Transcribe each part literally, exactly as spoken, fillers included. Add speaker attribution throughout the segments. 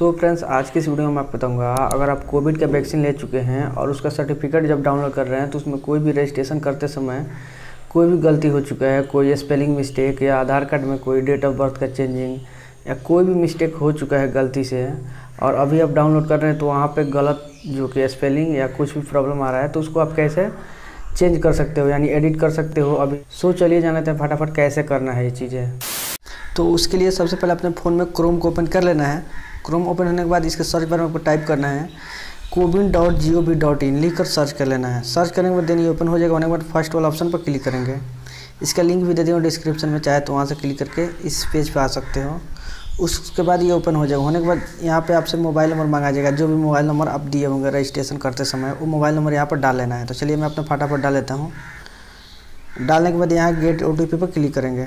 Speaker 1: So friends, आज की इस वीडियो में मैं आपको बताऊंगा, अगर आप कोविड का वैक्सीन ले चुके हैं और उसका सर्टिफिकेट जब डाउनलोड कर रहे हैं तो उसमें कोई भी रजिस्ट्रेशन करते समय कोई भी गलती हो चुका है, कोई स्पेलिंग मिस्टेक या आधार कार्ड में कोई डेट ऑफ बर्थ का चेंजिंग या कोई भी मिस्टेक हो चुका है गलती से, और अभी आप डाउनलोड कर रहे हैं तो वहाँ पे गलत जो कि स्पेलिंग या कुछ भी प्रॉब्लम आ रहा है तो उसको आप कैसे चेंज कर सकते हो, यानी एडिट कर सकते हो अभी। सो चलिए जानते हैं फटाफट कैसे करना है ये चीज़ें।
Speaker 2: तो उसके लिए सबसे पहले अपने फ़ोन में क्रोम को ओपन कर लेना है। क्रोम ओपन होने के बाद इसके सर्च बार में आपको टाइप करना है CoWIN dot G O V dot in लिख कर सर्च कर लेना है। सर्च करने के बाद देन ये ओपन हो जाएगा। होने के बाद फर्स्ट वाला ऑप्शन पर क्लिक करेंगे। इसका लिंक भी दे दूँगा डिस्क्रिप्शन में, चाहे तो वहाँ से क्लिक करके इस पेज पे आ सकते हो। उसके बाद ये ओपन हो जाएगा। होने के बाद यहाँ पे आपसे मोबाइल नंबर मांगा जाएगा। जो भी मोबाइल नंबर आप दिए होंगे रजिस्ट्रेशन करते समय वो मोबाइल नंबर यहाँ पर डाल लेना है। तो चलिए मैं अपना फटाफट डाल लेता हूँ। डालने के बाद यहाँ गेट ओ टी पी पर क्लिक करेंगे।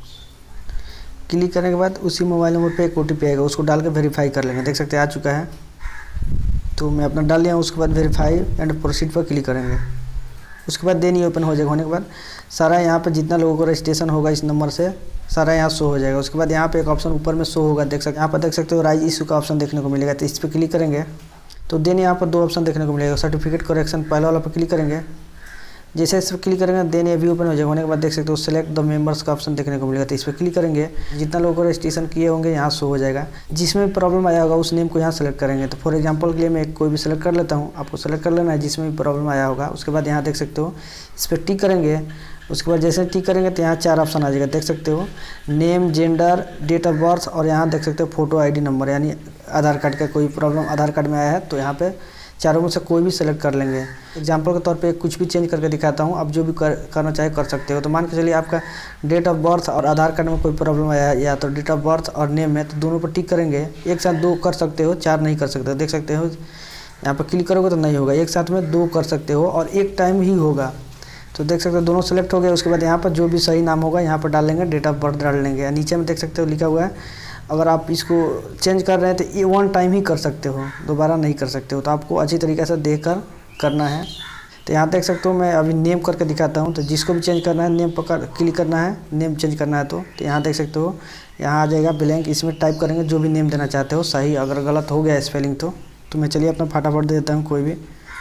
Speaker 2: क्लिक करने के बाद उसी मोबाइल नंबर पे एक ओ टी पी आएगा, उसको डाल के वेरीफाई कर लेंगे। देख सकते हैं आ चुका है, तो मैं अपना डाल लिया। उसके बाद वेरीफाई एंड प्रोसीड पर क्लिक करेंगे। उसके बाद देन ये ओपन हो जाएगा। होने के बाद सारा यहाँ पे जितना लोगों को रजिस्ट्रेशन होगा इस नंबर से सारा यहाँ शो हो जाएगा। उसके बाद यहाँ पे एक ऑप्शन ऊपर में शो होगा, देख सकते हैं। यहाँ पर देख सकते हो राइज इशू का ऑप्शन देखने को मिलेगा, तो इस पर क्लिक करेंगे तो देन यहाँ पर दो ऑप्शन देखने को मिलेगा। सर्टिफिकेट करेक्शन पहले वाला पर क्लिक करेंगे। जैसे इस पर क्लिक करेंगे देन ये भी ओपन हो जाएगा। होने के बाद देख सकते हो सेलेक्ट द मेंबर्स का ऑप्शन देखने को मिलेगा, तो इस पर क्लिक करेंगे। जितना लोगों को रजिस्ट्रेशन किए होंगे यहाँ शो हो जाएगा। जिसमें प्रॉब्लम आया होगा उस नेम को यहाँ सेलेक्ट करेंगे। तो फॉर एग्जांपल के लिए मैं कोई भी सेलेक्ट कर लेता हूँ, आपको सेलेक्ट कर लेना है जिसमें भी प्रॉब्लम आया होगा। उसके बाद यहाँ देख सकते हो इस पर टिक करेंगे। उसके बाद जैसे टिक करेंगे तो यहाँ चार ऑप्शन आ जाएगा, देख सकते हो name, gender, date of birth और यहाँ देख सकते हो फोटो आई डी नंबर, यानी आधार कार्ड का कोई प्रॉब्लम आधार कार्ड में आया है तो यहाँ पे चारों में से कोई भी सेलेक्ट कर लेंगे। एग्जाम्पल के तौर पे कुछ भी चेंज करके दिखाता हूँ, आप जो भी कर, करना चाहे कर सकते हो। तो मान के चलिए आपका डेट ऑफ बर्थ और आधार कार्ड में कोई प्रॉब्लम आया है, या तो डेट ऑफ बर्थ और नेम में, तो दोनों पर टिक करेंगे। एक साथ दो कर सकते हो, चार नहीं कर सकते। देख सकते हो यहाँ पर क्लिक करोगे तो नहीं होगा, एक साथ में दो कर सकते हो और एक टाइम ही होगा। तो देख सकते हो दोनों सेलेक्ट हो गए। उसके बाद यहाँ पर जो भी सही नाम होगा यहाँ पर डाल लेंगे, डेट ऑफ बर्थ डाल लेंगे। नीचे में देख सकते हो लिखा हुआ है अगर आप इसको चेंज कर रहे हैं तो ये वन टाइम ही कर सकते हो, दोबारा नहीं कर सकते हो। तो आपको अच्छी तरीके से देख कर करना है। तो यहाँ देख सकते हो मैं अभी नेम करके दिखाता हूँ। तो जिसको भी चेंज करना है नेम पर क्लिक करना है, नेम चेंज करना है तो, तो यहाँ देख सकते हो यहाँ आ जाएगा ब्लैंक। इसमें टाइप करेंगे जो भी नेम देना चाहते हो सही। अगर गलत हो गया स्पेलिंग तो तो मैं चलिए अपना फटाफट दे देता हूँ कोई भी।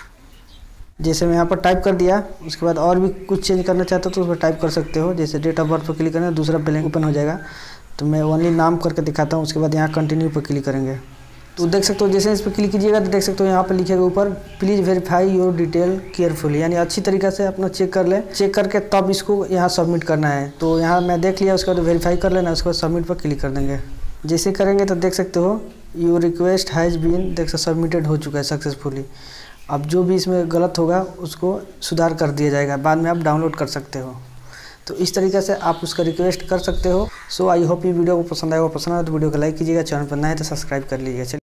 Speaker 2: जैसे मैं यहाँ पर टाइप कर दिया, उसके बाद और भी कुछ चेंज करना चाहते हो तो उस पर टाइप कर सकते हो। जैसे डेट ऑफ बर्थ पर क्लिक करेंगे, दूसरा ब्लैंक ओपन हो जाएगा। तो मैं ओनली नाम करके दिखाता हूँ। उसके बाद यहाँ कंटिन्यू पर क्लिक करेंगे। तो देख सकते हो जैसे इस पर क्लिक कीजिएगा तो देख सकते हो यहाँ पर लिखेगा ऊपर please verify your detail carefully, यानी अच्छी तरीके से अपना चेक कर ले। चेक करके तब इसको यहाँ सबमिट करना है। तो यहाँ मैं देख लिया, उसके बाद वेरीफाई कर लेना, उसके बाद सबमिट पर क्लिक कर देंगे। जैसे करेंगे तो देख सकते हो योर रिक्वेस्ट हैज़ बीन देख सकते सबमिटेड हो चुका है सक्सेसफुली। अब जो भी इसमें गलत होगा उसको सुधार कर दिया जाएगा, बाद में आप डाउनलोड कर सकते हो। तो इस तरीके से आप उसका रिक्वेस्ट कर सकते हो। सो आई होप ये वीडियो को पसंद आएगा। पसंद आए तो वीडियो को लाइक कीजिएगा, चैनल पर नए तो सब्सक्राइब कर लीजिएगा।